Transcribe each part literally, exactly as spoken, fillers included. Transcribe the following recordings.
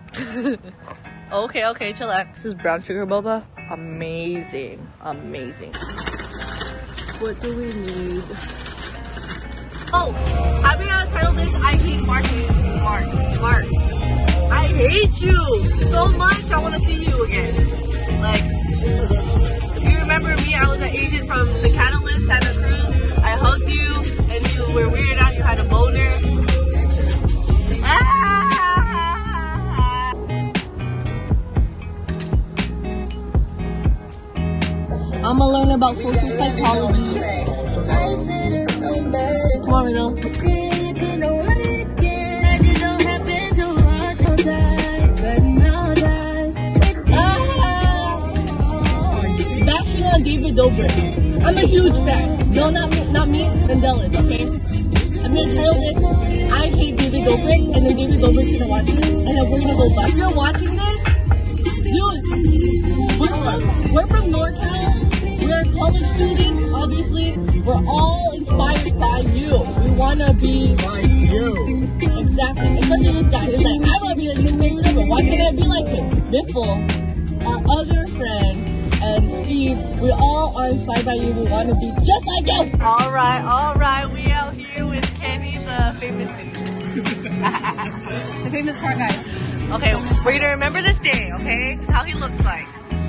Okay, okay, chillax. This is brown sugar boba. Amazing, amazing. What do we need? Oh, I'm gonna title this I hate Martin. Mark, Mark. I hate you so much. I want to see you again. Like, if you remember me, I was an agent from the Catalyst, Santa Cruz. I hugged you, and you were weirded out. You had a boner. Ah! I'm gonna learn about social psychology. Come on, Rizzo. Bashing on David Dobrik. I'm a huge fan. No, not me, not me, Vandellas, okay? I'm gonna title this, I hate David Dobrik, and then David Dobrik's gonna watch it, and then we're gonna go back. If you're watching this, dude, we're from, we're from NorCal. We're college students, obviously. We're all inspired by you. We wanna be like you. Exactly. Especially this guy. He's like, I wanna be like his favorite ever. Why can't I be like him? Biffle, our other friend, and Steve, we all are inspired by you. We wanna be just like you. Alright, alright. We out here with Kenny, the famous the famous car guy. Okay, we're gonna remember this day, okay? It's how he looks like.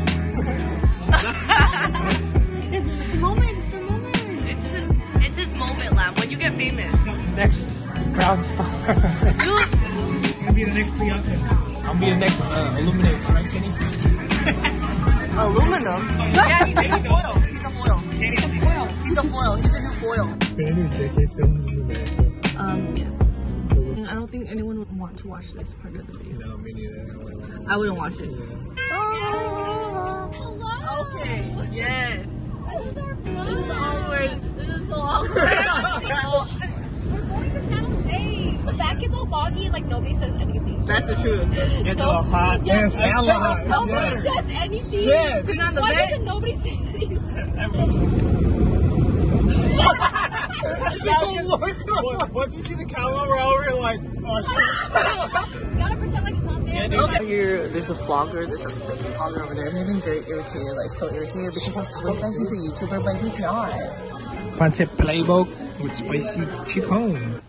It's the moment, it's the moment. It's his, it's his moment, Lamb. When you get famous. Next brown star. You gonna be the next Priyanka. I'll be the next uh, Illuminate, right, Kenny? Aluminum? Yeah, he's a foil. He's a foil. He's a foil. He's a foil. He's a new foil. Gonna do J K films in the back. Um, yes. I don't think anyone would want to watch this part of the video. No, me neither. I wouldn't watch it. Yeah. Oh, hello. Okay. Yes. This is our vlog. This is awkward. This is so awkward. We're going to San Jose. The back gets all foggy and like nobody says anything. That's the truth. It's all hot. Yes, Yes, hella hot. Nobody Shit. says anything. Shit. Turn on the Why bed. doesn't nobody say anything? Once we see the camera, we're over like, oh shit. You gotta pretend like it's not there. Yeah, Okay. Here, there's a vlogger, there's a freaking vlogger over there. I'm getting very irritated, like so irritated because I swear that he's a YouTuber, but he's not. Concept playbook with spicy chicken.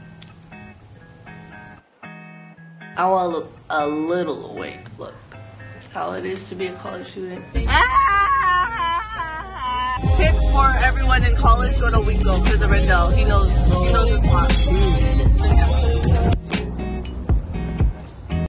I want to look a little awake. Look how it is to be a college student. Tip for everyone in college: go to Wingo because the Rendell. He knows. He knows.